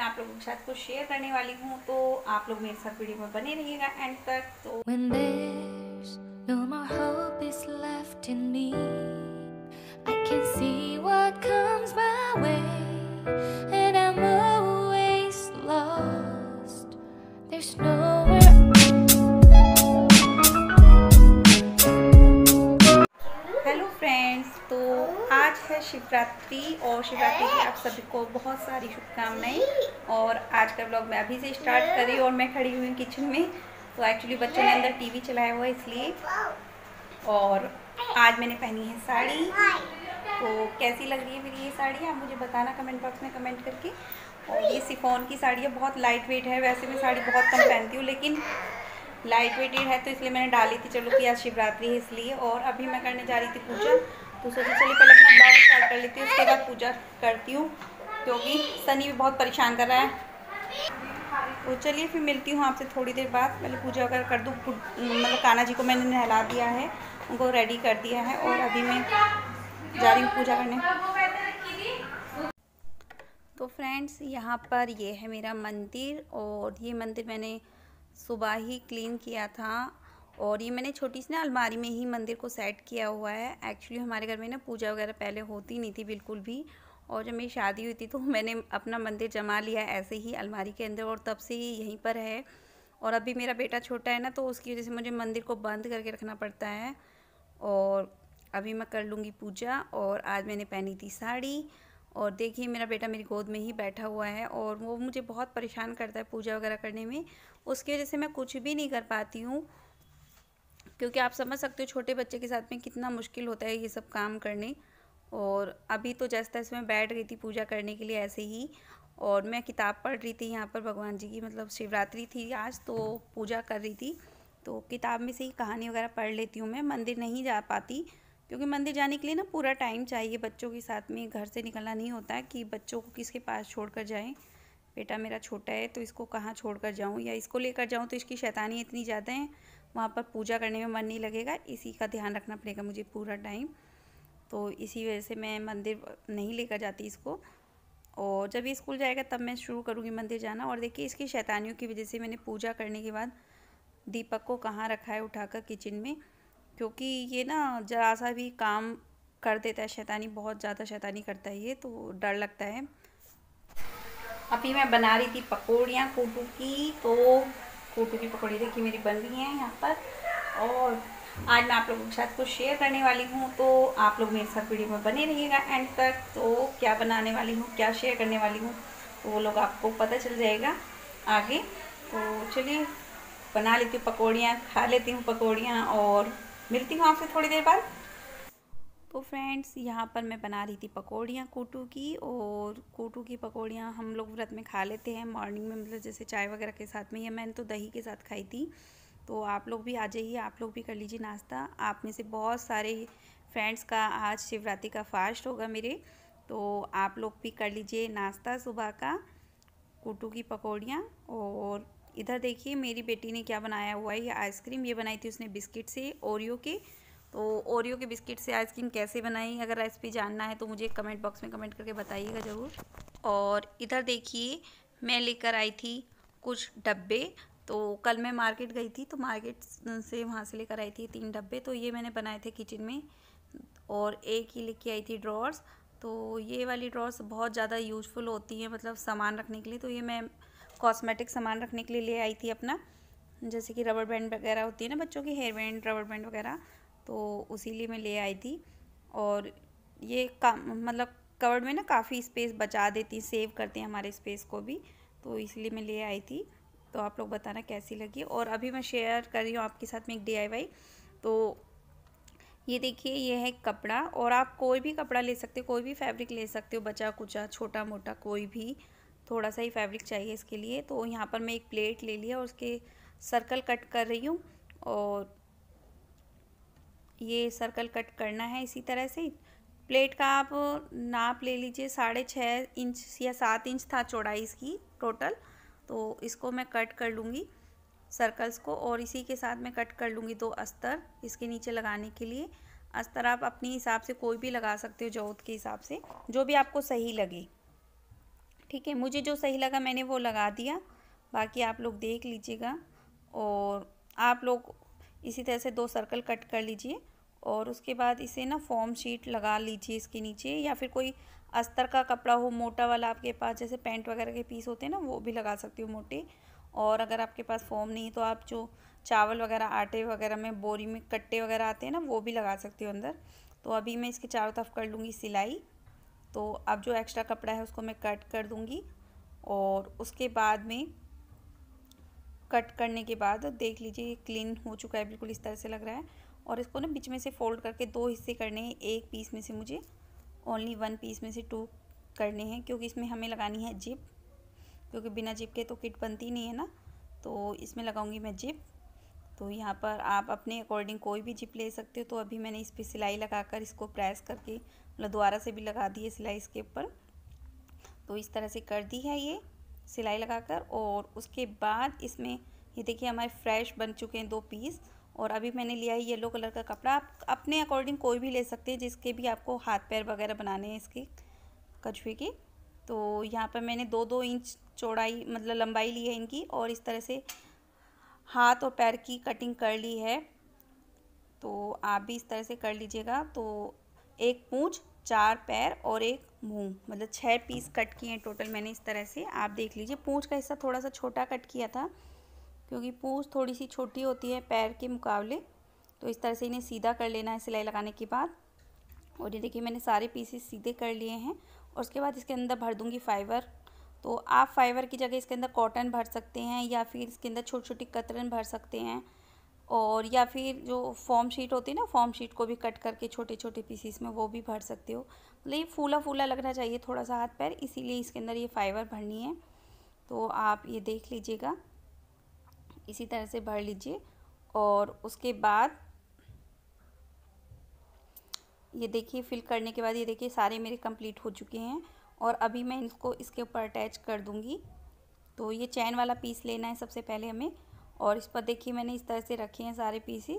मैं आप लोगों के साथ कुछ शेयर करने वाली हूँ, तो आप लोग मेरे साथ वीडियो में बने रहिएगा एंड तक। तो When there's no more hope is left in me, I can see what comes my way, and I'm always lost. There's nowhere. Hello friends, तो आज है शिवरात्रि और शिवरात्रि की आप सभी को बहुत सारी शुभकामनाएं। और आज का ब्लॉग मैं अभी से स्टार्ट कर रही हूँ और मैं खड़ी हुई हूँ किचन में। तो एक्चुअली बच्चों ने अंदर टीवी चलाया हुआ है इसलिए। और आज मैंने पहनी है साड़ी। तो कैसी लग रही है मेरी ये साड़ी, आप मुझे बताना कमेंट बॉक्स में कमेंट करके। और ये शिफॉन की साड़ी है, बहुत लाइट वेट है। वैसे मैं साड़ी बहुत कम पहनती हूँ, लेकिन लाइट वेटेड है तो इसलिए मैंने डाली थी। चलो कि आज शिवरात्रि है इसलिए। और अभी मैं करने जा रही थी पूजा, तो सोची चलिए पहले अपना ब्लॉग स्टार्ट कर लेती हूँ, उसके बाद पूजा करती हूँ, क्योंकि सनी भी बहुत परेशान कर रहा है। तो चलिए फिर मिलती हूँ आपसे थोड़ी देर बाद। पहले पूजा वगैरह कर दूँ। मतलब कान्हा जी को मैंने नहला दिया है, उनको रेडी कर दिया है, और अभी मैं जा रही हूँ पूजा करने। तो फ्रेंड्स, यहाँ पर ये है मेरा मंदिर, और ये मंदिर मैंने सुबह ही क्लीन किया था। और ये मैंने छोटी सी ना अलमारी में ही मंदिर को सेट किया हुआ है। एक्चुअली हमारे घर में ना पूजा वगैरह पहले होती नहीं थी बिल्कुल भी। और जब मेरी शादी हुई थी तो मैंने अपना मंदिर जमा लिया ऐसे ही अलमारी के अंदर, और तब से ही यहीं पर है। और अभी मेरा बेटा छोटा है ना, तो उसकी वजह से मुझे मंदिर को बंद करके रखना पड़ता है। और अभी मैं कर लूँगी पूजा। और आज मैंने पहनी थी साड़ी, और देखिए मेरा बेटा मेरी गोद में ही बैठा हुआ है, और वो मुझे बहुत परेशान करता है पूजा वगैरह करने में। उसकी वजह से मैं कुछ भी नहीं कर पाती हूँ, क्योंकि आप समझ सकते हो छोटे बच्चे के साथ में कितना मुश्किल होता है ये सब काम करने। और अभी तो जैसे तैसे मैं बैठ गई थी पूजा करने के लिए ऐसे ही। और मैं किताब पढ़ रही थी यहाँ पर भगवान जी की, मतलब शिवरात्रि थी आज तो पूजा कर रही थी। तो किताब में से ही कहानी वगैरह पढ़ लेती हूँ। मैं मंदिर नहीं जा पाती, क्योंकि मंदिर जाने के लिए ना पूरा टाइम चाहिए। बच्चों के साथ में घर से निकलना नहीं होता है कि बच्चों को किसके पास छोड़ कर जाएँ। बेटा मेरा छोटा है तो इसको कहाँ छोड़ कर जाऊँ, या इसको लेकर जाऊँ तो इसकी शैतानी इतनी ज़्यादा है, वहाँ पर पूजा करने में मन नहीं लगेगा। इसी का ध्यान रखना पड़ेगा मुझे पूरा टाइम। तो इसी वजह से मैं मंदिर नहीं लेकर जाती इसको। और जब ये स्कूल जाएगा तब मैं शुरू करूँगी मंदिर जाना। और देखिए इसकी शैतानियों की वजह से मैंने पूजा करने के बाद दीपक को कहाँ रखा है उठाकर किचन में, क्योंकि ये ना ज़रा सा भी काम कर देता है शैतानी, बहुत ज़्यादा शैतानी करता है ये, तो डर लगता है। अभी मैं बना रही थी पकौड़ियाँ कोटू की। तो कोटू की पकौड़ी देखिए मेरी बन रही हैं यहाँ पर। और आज मैं आप लोगों के साथ कुछ शेयर करने वाली हूँ, तो आप लोग मेरे साथ वीडियो में बने रहिएगा एंड तक। तो क्या बनाने वाली हूँ, क्या शेयर करने वाली हूँ, तो वो लोग आपको पता चल जाएगा आगे। तो चलिए बना लेती हूँ पकौड़ियाँ, खा लेती हूँ पकौड़ियाँ, और मिलती हूँ आपसे थोड़ी देर बाद। तो फ्रेंड्स, यहाँ पर मैं बना रही थी पकौड़ियाँ कोटू की। और कोटू की पकौड़ियाँ हम लोग व्रत में खा लेते हैं मॉर्निंग में, मतलब जैसे चाय वगैरह के साथ में, या मैंने तो दही के साथ खाई थी। तो आप लोग भी आ जाइए, आप लोग भी कर लीजिए नाश्ता। आप में से बहुत सारे फ्रेंड्स का आज शिवरात्रि का फास्ट होगा मेरे, तो आप लोग भी कर लीजिए नाश्ता सुबह का, कोटू की पकौड़ियाँ। और इधर देखिए मेरी बेटी ने क्या बनाया हुआ है, ये आइसक्रीम। ये बनाई थी उसने बिस्किट से, ओरियो के। तो ओरियो के बिस्किट से आइसक्रीम कैसे बनाई, अगर रेसिपी जानना है तो मुझे कमेंट बॉक्स में कमेंट करके बताइएगा ज़रूर। और इधर देखिए मैं लेकर आई थी कुछ डब्बे। तो कल मैं मार्केट गई थी, तो मार्केट से वहाँ से लेकर आई थी 3 डब्बे। तो ये मैंने बनाए थे किचन में। और एक ही लेके आई थी ड्रॉर्स। तो ये वाली ड्रॉर्स बहुत ज़्यादा यूजफुल होती हैं, मतलब सामान रखने के लिए। तो ये मैं कॉस्मेटिक सामान रखने के लिए ले आई थी अपना, जैसे कि रबर बैंड वगैरह होती है ना बच्चों की, हेयर बैंड, रबर बैंड वगैरह, तो उसी लिए मैं ले आई थी। और ये मतलब कवर्ड में ना काफ़ी स्पेस बचा देती, सेव करते हैं हमारे स्पेस को भी, तो इसलिए मैं ले आई थी। तो आप लोग बताना कैसी लगी। और अभी मैं शेयर कर रही हूँ आपके साथ में एक DIY। तो ये देखिए ये है कपड़ा, और आप कोई भी कपड़ा ले सकते हो, कोई भी फैब्रिक ले सकते हो, बचा कुचा छोटा मोटा कोई भी, थोड़ा सा ही फैब्रिक चाहिए इसके लिए। तो यहाँ पर मैं एक प्लेट ले लिया और उसके सर्कल कट कर रही हूँ। और ये सर्कल कट करना है इसी तरह से। प्लेट का आप नाप ले लीजिए, 6.5 इंच या 7 इंच था चौड़ाई इसकी टोटल। तो इसको मैं कट कर लूँगी सर्कल्स को, और इसी के साथ मैं कट कर लूँगी 2 अस्तर इसके नीचे लगाने के लिए। अस्तर आप अपने हिसाब से कोई भी लगा सकते हो, जरूरत के हिसाब से, जो भी आपको सही लगे, ठीक है, मुझे जो सही लगा मैंने वो लगा दिया, बाकी आप लोग देख लीजिएगा। और आप लोग इसी तरह से 2 सर्कल कट कर लीजिए और उसके बाद इसे ना फॉर्म शीट लगा लीजिए इसके नीचे, या फिर कोई अस्तर का कपड़ा हो मोटा वाला आपके पास, जैसे पैंट वगैरह के पीस होते हैं ना, वो भी लगा सकती हो मोटे। और अगर आपके पास फॉर्म नहीं है तो आप जो चावल वगैरह आटे वगैरह में बोरी में कट्टे वगैरह आते हैं ना, वो भी लगा सकती हो अंदर। तो अभी मैं इसके चारों तरफ कर लूँगी सिलाई। तो अब जो एक्स्ट्रा कपड़ा है उसको मैं कट कर दूँगी और उसके बाद में कट करने के बाद देख लीजिए ये क्लीन हो चुका है, बिल्कुल इस तरह से लग रहा है। और इसको ना बीच में से फोल्ड करके 2 हिस्से करने हैं। एक पीस में से मुझे ओनली 1 पीस में से 2 करने हैं, क्योंकि इसमें हमें लगानी है जिप, क्योंकि बिना जिप के तो किट बनती नहीं है ना, तो इसमें लगाऊंगी मैं जिप। तो यहाँ पर आप अपने अकॉर्डिंग कोई भी जिप ले सकते हो। तो अभी मैंने इस पर सिलाई लगाकर इसको प्रेस करके मतलब दोबारा से भी लगा दी है सिलाई इसके ऊपर। तो इस तरह से कर दी है ये सिलाई लगाकर। और उसके बाद इसमें ये देखिए हमारे फ्रेश बन चुके हैं 2 पीस। और अभी मैंने लिया है येलो कलर का कपड़ा, आप अपने अकॉर्डिंग कोई भी ले सकते हैं जिसके भी आपको हाथ पैर वगैरह बनाने हैं इसके कछुए के। तो यहाँ पर मैंने 2-2 इंच चौड़ाई मतलब लंबाई ली है इनकी, और इस तरह से हाथ और पैर की कटिंग कर ली है। तो आप भी इस तरह से कर लीजिएगा। तो 1 पूँछ, 4 पैर और 1 मुंह, मतलब 6 पीस कट किए हैं टोटल मैंने इस तरह से। आप देख लीजिए, पूँछ का हिस्सा थोड़ा सा छोटा कट किया था क्योंकि पूँछ थोड़ी सी छोटी होती है पैर के मुकाबले। तो इस तरह से इन्हें सीधा कर लेना है सिलाई लगाने के बाद। और ये देखिए मैंने सारे पीसेस सीधे कर लिए हैं। और उसके बाद इसके अंदर भर दूंगी फाइबर। तो आप फाइबर की जगह इसके अंदर कॉटन भर सकते हैं, या फिर इसके अंदर छोटी छोटी कतरन भर सकते हैं, और या फिर जो फॉर्म शीट होती है ना, फॉर्म शीट को भी कट करके छोटे छोटे पीसीस में वो भी भर सकते हो। मतलब ये फूला फूला लगना चाहिए थोड़ा सा हाथ पैर, इसीलिए इसके अंदर ये फाइबर भरनी है। तो आप ये देख लीजिएगा, इसी तरह से भर लीजिए। और उसके बाद ये देखिए फिल करने के बाद ये देखिए सारे मेरे कंप्लीट हो चुके हैं। और अभी मैं इसको इसके ऊपर अटैच कर दूंगी। तो ये चैन वाला पीस लेना है सबसे पहले हमें, और इस पर देखिए मैंने इस तरह से रखे हैं सारे पीसेस।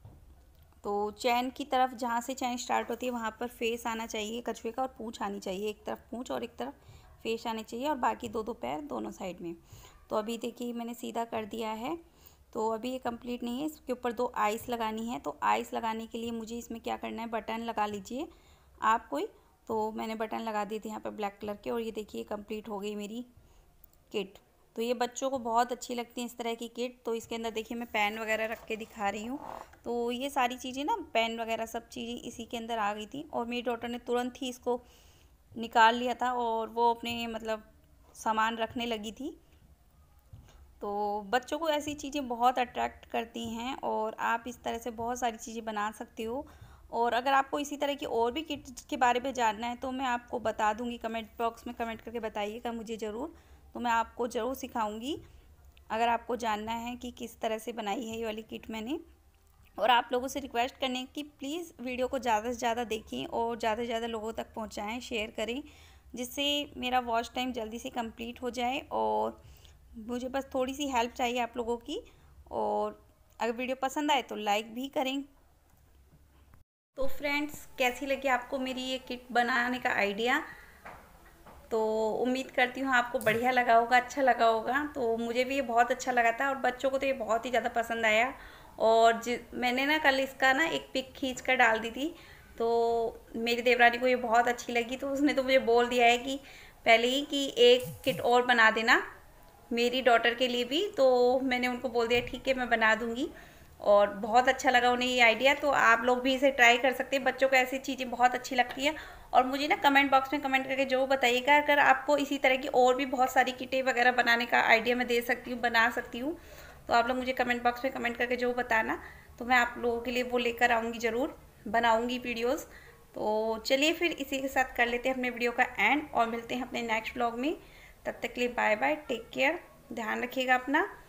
तो चैन की तरफ जहाँ से चैन स्टार्ट होती है वहाँ पर फेस आना चाहिए कछुए का, और पूँछ आनी चाहिए, एक तरफ पूँछ और एक तरफ फेस आनी चाहिए, और बाकी 2-2 पैर दोनों साइड में। तो अभी देखिए मैंने सीधा कर दिया है। तो अभी ये कंप्लीट नहीं है, इसके ऊपर 2 आइस लगानी है। तो आइस लगाने के लिए मुझे इसमें क्या करना है, बटन लगा लीजिए आप कोई। तो मैंने बटन लगा दिए थे यहाँ पर ब्लैक कलर के। और ये देखिए कंप्लीट हो गई मेरी किट। तो ये बच्चों को बहुत अच्छी लगती है इस तरह की किट। तो इसके अंदर देखिए मैं पेन वगैरह रख के दिखा रही हूँ। तो ये सारी चीज़ें ना, पेन वगैरह सब चीज़ें इसी के अंदर आ गई थी। और मेरी डॉटर ने तुरंत ही इसको निकाल लिया था और वो अपने मतलब सामान रखने लगी थी। तो बच्चों को ऐसी चीज़ें बहुत अट्रैक्ट करती हैं, और आप इस तरह से बहुत सारी चीज़ें बना सकते हो। और अगर आपको इसी तरह की और भी किट के बारे में जानना है तो मैं आपको बता दूंगी, कमेंट बॉक्स में कमेंट करके बताइएगा मुझे ज़रूर। तो मैं आपको ज़रूर सिखाऊंगी अगर आपको जानना है कि किस तरह से बनाई है ये वाली किट मैंने। और आप लोगों से रिक्वेस्ट करने की प्लीज़ वीडियो को ज़्यादा से ज़्यादा देखें और ज़्यादा से ज़्यादा लोगों तक पहुँचाएँ, शेयर करें, जिससे मेरा वॉच टाइम जल्दी से कंप्लीट हो जाए। और मुझे बस थोड़ी सी हेल्प चाहिए आप लोगों की। और अगर वीडियो पसंद आए तो लाइक भी करें। तो फ्रेंड्स, कैसी लगी आपको मेरी ये किट बनाने का आइडिया? तो उम्मीद करती हूँ आपको बढ़िया लगा होगा, अच्छा लगा होगा। तो मुझे भी ये बहुत अच्छा लगा था, और बच्चों को तो ये बहुत ही ज़्यादा पसंद आया। और मैंने ना कल इसका ना एक पिक खींच कर डाल दी थी, तो मेरी देवरानी को ये बहुत अच्छी लगी। तो उसने तो मुझे बोल दिया है कि पहले ही कि एक किट और बना देना मेरी डॉटर के लिए भी। तो मैंने उनको बोल दिया ठीक है मैं बना दूँगी, और बहुत अच्छा लगा उन्हें ये आइडिया। तो आप लोग भी इसे ट्राई कर सकते हैं, बच्चों को ऐसी चीज़ें बहुत अच्छी लगती हैं। और मुझे ना कमेंट बॉक्स में कमेंट करके जो बताइएगा, अगर आपको इसी तरह की और भी बहुत सारी किटें वगैरह बनाने का आइडिया मैं दे सकती हूँ, बना सकती हूँ। तो आप लोग मुझे कमेंट बॉक्स में कमेंट करके जो बताना, तो मैं आप लोगों के लिए वो लेकर आऊँगी, ज़रूर बनाऊँगी वीडियोज़। तो चलिए फिर इसी के साथ कर लेते हैं अपने वीडियो का एंड, और मिलते हैं अपने नेक्स्ट व्लॉग में। तब तक के लिए बाय बाय, टेक केयर, ध्यान रखिएगा अपना।